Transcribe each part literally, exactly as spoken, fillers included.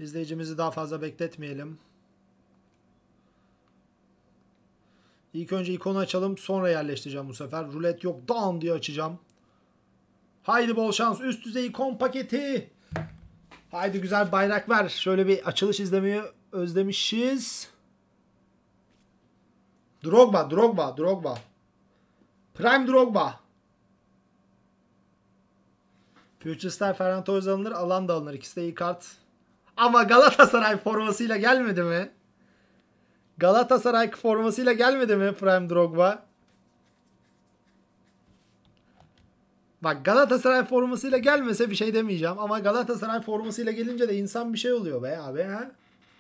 İzleyicimizi daha fazla bekletmeyelim. İlk önce ikonu açalım. Sonra yerleştireceğim bu sefer. Rulet yok. Down diye açacağım. Haydi bol şans. Üst düzey ikon paketi. Haydi güzel bayrak ver. Şöyle bir açılış izlemeyi özlemişiz. Drogba, Drogba, Drogba. Prime Drogba. Future Star Ferran Torres alınır. Alan da alınır. İkisi de iyi kart. Ama Galatasaray formasıyla gelmedi mi? Galatasaray formasıyla gelmedi mi Prime Drogba? Bak Galatasaray formasıyla gelmese bir şey demeyeceğim. Ama Galatasaray formasıyla gelince de insan bir şey oluyor be abi. Ha?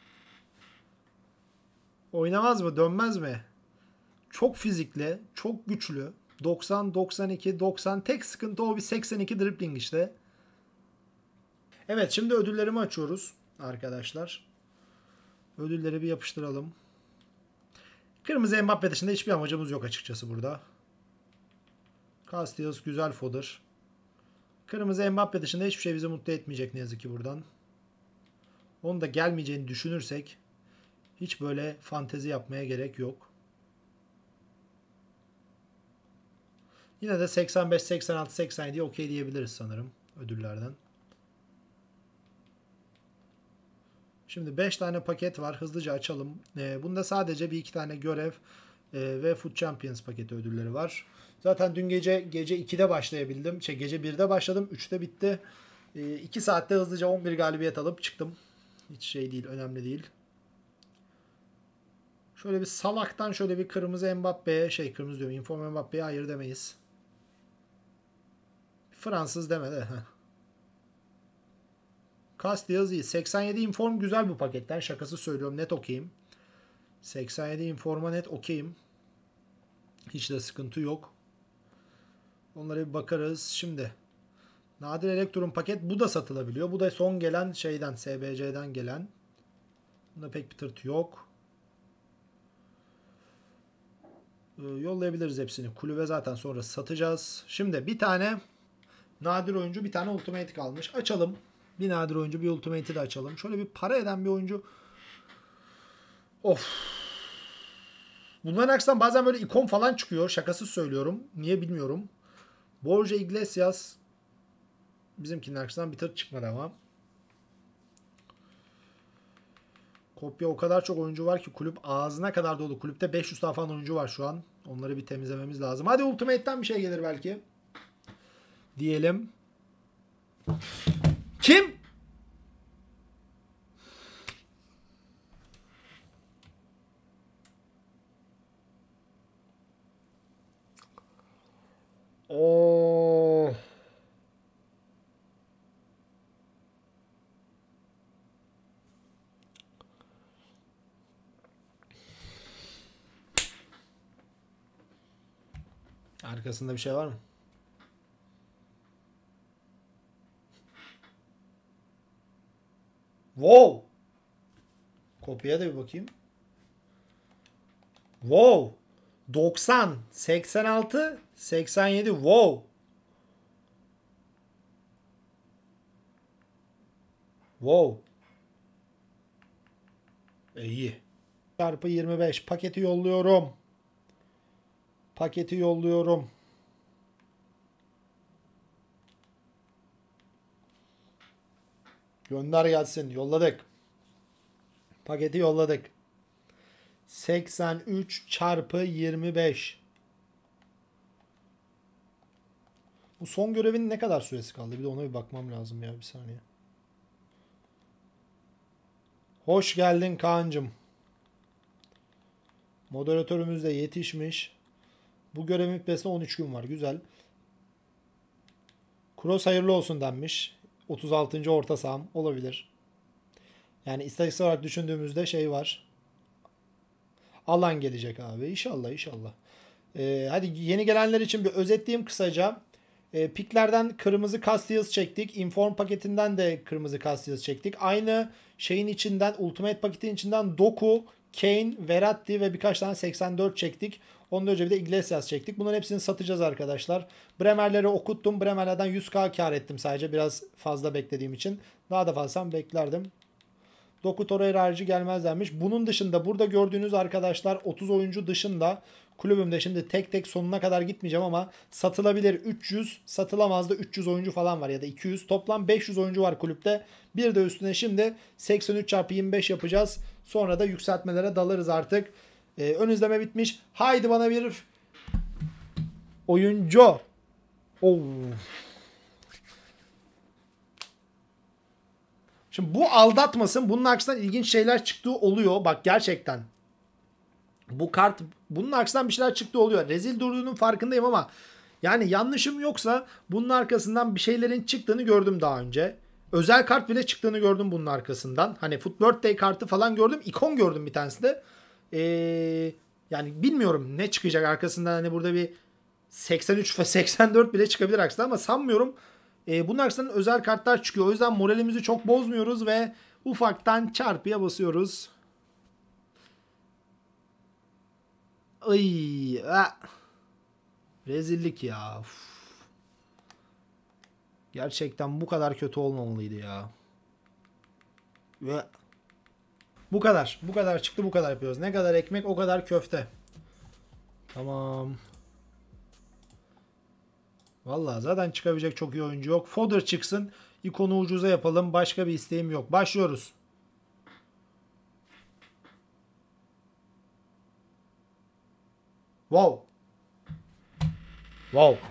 Oynamaz mı? Dönmez mi? Çok fizikli. Çok güçlü. doksan, doksan iki, doksan. Tek sıkıntı o bir seksen iki dribbling işte. Evet şimdi ödüllerimi açıyoruz arkadaşlar. Ödülleri bir yapıştıralım. Kırmızı Mbappe dışında hiçbir amacımız yok açıkçası burada. Castells güzel fodder. Kırmızı Mbappe dışında hiçbir şey bizi mutlu etmeyecek ne yazık ki buradan. Onun da gelmeyeceğini düşünürsek hiç böyle fantezi yapmaya gerek yok. Yine de seksen beş, seksen altı, seksen yedi okey diyebiliriz sanırım ödüllerden. Şimdi beş tane paket var. Hızlıca açalım. Ee, bunda sadece bir iki tane görev e, ve Food Champions paketi ödülleri var. Zaten dün gece gece ikide başlayabildim. Şey, gece birde başladım. üçte bitti. E, iki saatte hızlıca on bir galibiyet alıp çıktım. Hiç şey değil. Önemli değil. Şöyle bir salaktan şöyle bir kırmızı Mbappe'ye şey kırmızı diyorum. Inform Mbappe'ye hayır demeyiz. Fransız deme de. Heh. Castells iyi. seksen yedi inform güzel bu paketten. Şakası söylüyorum. Net okeyim. seksen yedi informa net okeyim. Hiç de sıkıntı yok. Onlara bir bakarız. Şimdi nadir elektron paket bu da satılabiliyor. Bu da son gelen şeyden S B C'den gelen. Bunda pek bir tırt yok. Ee, yollayabiliriz hepsini. Kulübe zaten sonra satacağız. Şimdi bir tane nadir oyuncu bir tane ultimate kalmış. Açalım. Bir nadir oyuncu bir ultimate'i de açalım. Şöyle bir para eden bir oyuncu. Of. Bunların aksine bazen böyle ikon falan çıkıyor. Şakasız söylüyorum. Niye bilmiyorum. Borja Iglesias bizimkinin aksine bir tır çıkmadı ama. Kopya o kadar çok oyuncu var ki kulüp ağzına kadar dolu. Kulüpte beş yüz tane falan oyuncu var şu an. Onları bir temizlememiz lazım. Hadi Ultimate'den bir şey gelir belki. Diyelim. Kim? Oo. Arkasında bir şey var mı? Wow. Kopya da bir bakayım. Wow. doksan, seksen altı, seksen yedi. Wow. Wow. E, iyi. Çarpı yirmi beş. Paketi yolluyorum. Paketi yolluyorum. Gönder gelsin. Yolladık. Paketi yolladık. seksen üç çarpı yirmi beş. Bu son görevin ne kadar süresi kaldı? Bir de ona bir bakmam lazım ya. Bir saniye. Hoş geldin Kaan'cım. Moderatörümüz de yetişmiş. Bu görevin bitmesine on üç gün var. Güzel. Cross hayırlı olsun denmiş. otuz altıncı orta saham olabilir. Yani istatistik olarak düşündüğümüzde şey var. Alan gelecek abi. İnşallah inşallah. Ee, hadi yeni gelenler için bir özetleyeyim kısaca. Ee, Piklerden kırmızı Castells çektik. Inform paketinden de kırmızı Castells çektik. Aynı şeyin içinden Ultimate paketin içinden Doku, Kane, Verratti ve birkaç tane seksen dört çektik. Ondan önce bir de Iglesias çektik. Bunların hepsini satacağız arkadaşlar. Bremer'leri okuttum. Bremer'lerden yüz K kar ettim sadece. Biraz fazla beklediğim için. Daha da fazla beklerdim. Doku Torreira harici gelmez denmiş. Bunun dışında burada gördüğünüz arkadaşlar otuz oyuncu dışında kulübümde şimdi tek tek sonuna kadar gitmeyeceğim ama satılabilir üç yüz, satılamaz da üç yüz oyuncu falan var ya da iki yüz. Toplam beş yüz oyuncu var kulüpte. Bir de üstüne şimdi seksen üç çarpı yirmi beş yapacağız. Sonra da yükseltmelere dalarız artık. Ee, ön izleme bitmiş. Haydi bana bir oyuncu. Oh. Şimdi bu aldatmasın. Bunun aksine ilginç şeyler çıktığı oluyor. Bak gerçekten. Bu kart bunun aksine bir şeyler çıktığı oluyor. Rezil durduğunun farkındayım ama yani yanlışım yoksa bunun arkasından bir şeylerin çıktığını gördüm daha önce. Özel kart bile çıktığını gördüm bunun arkasından. Hani Foot Birthday kartı falan gördüm. İkon gördüm bir tanesi de. Ee, yani bilmiyorum ne çıkacak arkasından. Hani burada bir seksen üç ve seksen dört bile çıkabilir aksine ama sanmıyorum. Ee, bunun arkasından özel kartlar çıkıyor. O yüzden moralimizi çok bozmuyoruz ve ufaktan çarpıya basıyoruz. Ay, ah. Rezillik ya. Uf. Gerçekten bu kadar kötü olmamalıydı ya. Ve bu kadar. Bu kadar çıktı, bu kadar yapıyoruz. Ne kadar ekmek o kadar köfte. Tamam. Vallahi zaten çıkabilecek çok iyi oyuncu yok. Fodder çıksın. İkonu ucuza yapalım. Başka bir isteğim yok. Başlıyoruz. Wow. Wow.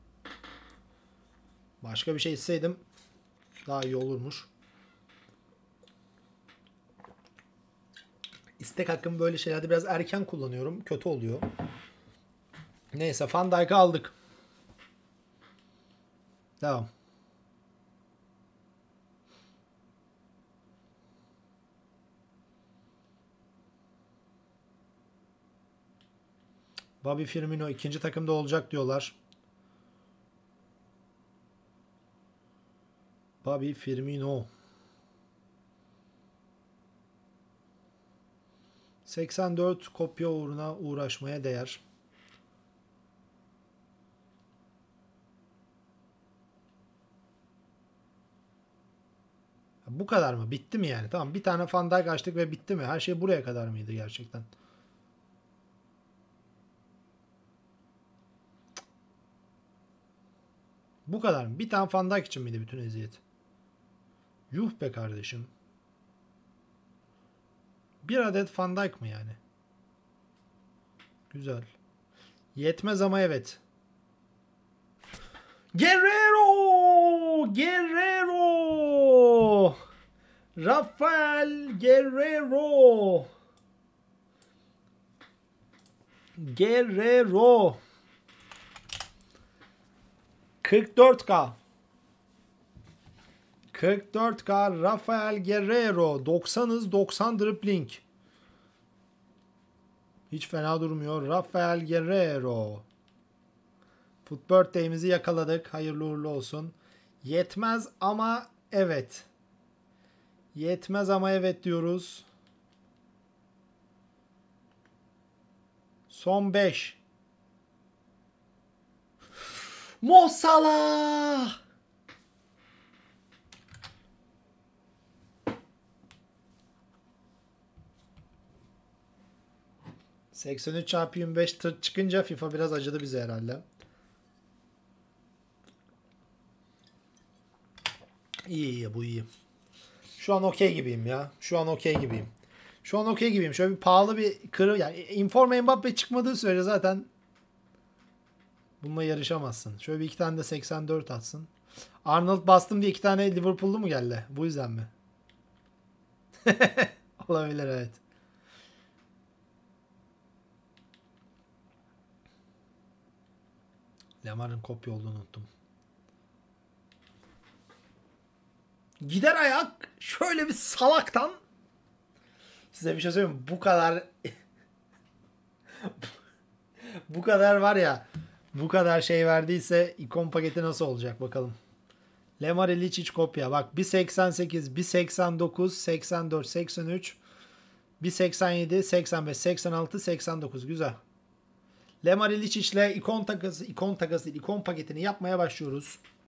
Başka bir şey isteseydim daha iyi olurmuş. İstek hakkımı böyle şeylerde biraz erken kullanıyorum. Kötü oluyor. Neyse Van Dijk'ı aldık. Devam. Bobby Firmino ikinci takımda olacak diyorlar. Bobby Firmino. seksen dört kopya uğruna uğraşmaya değer. Bu kadar mı? Bitti mi yani? Tamam, bir tane Van Dijk açtık ve bitti mi? Her şey buraya kadar mıydı gerçekten? Bu kadar mı? Bir tane Van Dijk için miydi bütün eziyet? Yuh be kardeşim. Bir adet Van Dijk mı yani? Güzel. Yetmez ama evet. Guerrero! Guerrero! Rafael Guerrero! Guerrero! kırk dört K. kırk dört K Rafael Guerrero. doksanız doksan dribbling. Hiç fena durmuyor. Rafael Guerrero. Foot Birthday'imizi yakaladık. Hayırlı uğurlu olsun. Yetmez ama evet. Yetmez ama evet diyoruz. Son beş. Mo Salah. seksen üç çarpı yirmi beş tır çıkınca FIFA biraz acıdı bize herhalde. İyi iyi, bu iyi. Şu an okey gibiyim ya. Şu an okey gibiyim. Şu an okey gibiyim. Şöyle bir pahalı bir kırı yani Informe Mbappe çıkmadığı sürece zaten bununla yarışamazsın. Şöyle bir iki tane de seksen dört atsın. Arnold bastım diye iki tane Liverpool'lu mu geldi? Bu yüzden mi? Olabilir, evet. Lamar'ın kopya olduğunu unuttum. Gider ayak şöyle bir salaktan size bir şey söyleyeyim mi? Bu kadar bu kadar var ya, bu kadar şey verdiyse ikon paketi nasıl olacak bakalım. Lemar Ilicic kopya. Bak bir seksen sekiz, bir seksen dokuz, seksen dört, seksen üç, bir seksen yedi, seksen beş, seksen altı, seksen dokuz. Güzel. Lemar Ilicic ile ikon takası, ikon takası, ikon paketini yapmaya başlıyoruz.